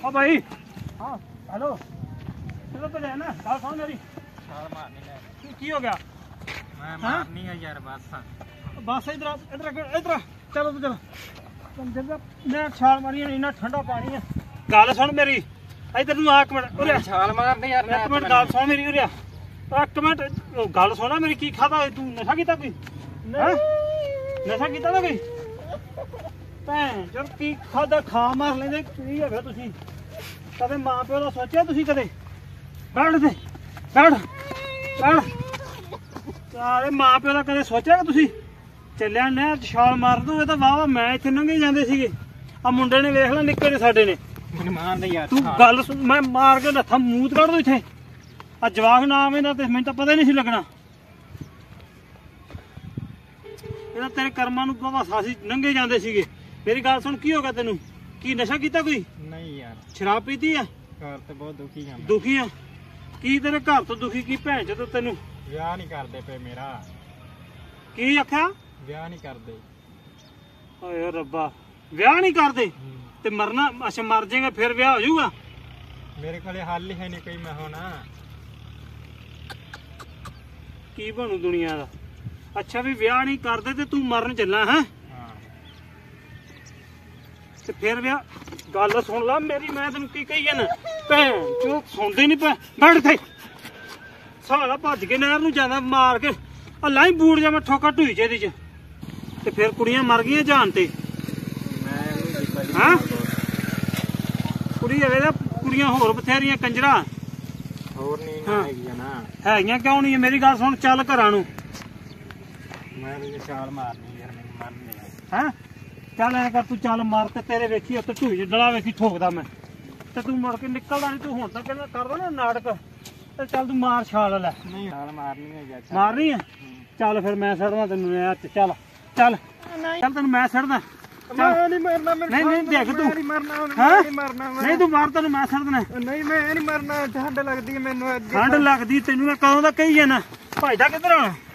ओ भाई हाँ हेलो चलो तो ना गाल सुन मेरी छाल मारनी है की हो गया मैं मारनी है यार बस इधर इधर इधर चलो तो चलो मैं छाल मारी इन्ना ठंडा पानी है गल सुन मेरी इधर नूं एक मिनट उरे छाल मारनी यार एक मिनट गल सुन मेरी उरे एक मिनट गल सुना मेरी की खाता तू नशा कीता कोई नशा कीता ना कोई भैन चल की खादा खा मार लेंदे की हैगा तुसीं कदे मां प्यो दा सोचिया तुसीं कदे बैठ दे बैठ सारे मां प्यो दा कदे सोचिया कि तुसीं ਚੱਲਿਆ ਨਹਿਰ 'ਚ ਛਾਲ ਮਾਰ ਦੂ ਇਹ ਤਾਂ ਵਾਹ ਮੈਂ ਇੱਥੇ ਲੰਘੇ ਜਾਂਦੇ ਸੀਗੇ ਆ ਮੁੰਡੇ ਨੇ ਵੇਖ ਲੈ ਨਿੱਕੇ ਨੇ ਸਾਡੇ ਨੇ ਮਾਰਦੇ ਯਾਰ ਤੂੰ ਗੱਲ ਸੁਣ ਮੈਂ ਮਾਰ ਕੇ ਲੱਥਾ ਮੂਤ ਕੱਢ ਦੂ ਇੱਥੇ ਆ ਜਵਾਕ ਨਾਮ ਇਹਦਾ ਤੇ ਮੈਨੂੰ ਤਾਂ ਪਤਾ ਹੀ ਨਹੀਂ ਸੀ ਲੱਗਣਾ ਇਹਦਾ ਤੇਰੇ ਕਰਮਾਂ ਨੂੰ ਭਵਾਸਾ ਸੀ ਲੰਘੇ ਜਾਂਦੇ ਸੀਗੇ ਮੇਰੀ ਗੱਲ ਸੁਣ ਕੀ ਹੋ ਗਿਆ ਤੈਨੂੰ ਕੀ ਨਸ਼ਾ ਕੀਤਾ ਕੋਈ ਨਹੀਂ ਯਾਰ ਸ਼ਰਾਬ ਪੀਤੀ ਆ ਘਰ ਤੇ ਬਹੁਤ ਦੁਖੀ ਆ ਦੁਖੀ ਆ ਕੀ ਤੇਰੇ ਘਰ ਤੋਂ ਦੁਖੀ ਕੀ ਭੈਣ ਜਦੋਂ ਤੈਨੂੰ ਵਿਆਹ ਨਹੀਂ ਕਰਦੇ ਪਏ ਮੇਰਾ ਕੀ ਆਖਿਆ ਵਿਆਹ ਨਹੀਂ ਕਰਦੇ ਓਏ ਰੱਬਾ ਵਿਆਹ ਨਹੀਂ ਕਰਦੇ ਤੇ ਮਰਨਾ ਅੱਛਾ ਮਰ ਜਾਏਗਾ ਫਿਰ ਵਿਆਹ ਹੋ ਜਾਊਗਾ ਮੇਰੇ ਕੋਲੇ ਹੱਲ ਹੀ ਹੈ ਨਹੀਂ ਕੋਈ ਮੈਂ ਹੁਣ ਕੀ ਬਣੂ ਦੁਨੀਆ ਦਾ ਅੱਛਾ ਵੀ ਵਿਆਹ ਨਹੀਂ ਕਰਦੇ ਤੇ ਤੂੰ ਮਰਨ ਚੱਲਾ ਹੈ ਤੇ ਫਿਰ ਵਿਆਹ ਗੱਲ ਸੁਣ ਲਾ ਮੇਰੀ ਮੈਂ ਤੈਨੂੰ ਕੀ ਕਹੀ ਜਾਣਾ ਭੈਣ ਤੂੰ ਸੁਣਦੇ ਨਹੀਂ ਪੈ ਬੈਠ ਇੱਥੇ ਸਾਲਾ ਭੱਜ ਕੇ ਨਹਿਰ ਨੂੰ ਜਾਂਦਾ ਮਾਰ ਕੇ ਆ ਲਾਈ ਬੂੜ ਜਾ ਮੈਂ ਠੋਕਾ ਢੂਈ ਚ ਇਹਦੇ ਚ ਤੇ ਫਿਰ ਕੁੜੀਆਂ ਮਰ ਗਈਆਂ ਜਾਨ ਤੇ ਹਾਂ ਕੁੜੀ ਹੋਵੇ ਤਾਂ ਕੁੜੀਆਂ ਹੋਰ ਬਥੇਰੀਆਂ ਕੰਜਰਾ ਹੋਰ ਨਹੀਂ ਹੈਗੀਆਂ ਨਾ ਹੈਗੀਆਂ ਕਿਉਂ ਨਹੀਂ ਮੇਰੀ ਗੱਲ ਸੁਣ ਚੱਲ ਘਰਾਂ ਨੂੰ ਮੈਂ ਤੇ ਛਾਲ ਮਾਰਨੀ ਯਾਰ ਮੈਨੂੰ ਮਰਨੇ ਹੈਂ ਚੱਲ ਐ ਕਰ ਤੂੰ ਚੱਲ ਮਾਰ ਤੇ ਤੇਰੇ ਵੇਖੀ ਉੱਤੇ ਢੂਈ ਚ ਡਲਾ ਵੇਖੀ ਠੋਕਦਾ ਮੈਂ ਤੇ ਤੂੰ ਮੁੜ ਕੇ ਨਿਕਲਦਾ ਨਹੀਂ ਤੂੰ ਹੁਣ ਤੱਕ ਕਰਦਾ ਨਾ ਨਾਟਕ ਤੇ ਚੱਲ ਤੂੰ ਮਾਰ ਛਾਲ ਲੈ ਨਹੀਂ ਛਾਲ ਮਾਰਨੀ ਹੈ ਯਾਰ ਮਾਰਨੀ ਹੈ ਚੱਲ ਫਿਰ ਮੈਂ ਛੱਡਦਾ ਤੈਨੂੰ ਇਹ ਹੱਥ ਚੱਲ ਚੱਲ ਚੱਲ ਤੈਨੂੰ ਮੈਂ ਛੱਡਦਾ ਮੈਂ ਨਹੀਂ ਮਰਨਾ ਨਹੀਂ ਨਹੀਂ ਦੇਖ ਤੂੰ ਨਹੀਂ ਮਰਨਾ ਨਹੀਂ ਮਰਨਾ ਨਹੀਂ ਤੂੰ ਮਾਰ ਤੈਨੂੰ ਮੈਂ ਛੱਡਣਾ ਨਹੀਂ ਮੈਂ ਨਹੀਂ ਮਰਨਾ ਠੰਡ ਲੱਗਦੀ ਮੈਨੂੰ ਅੱਜ ਠੰਡ ਲੱਗਦੀ ਤੈਨੂੰ ਮੈਂ ਕਦੋਂ ਦਾ ਕਹੀ ਜਾਣਾ ਭਾਈਦਾ ਕਿੱਧਰ ਆ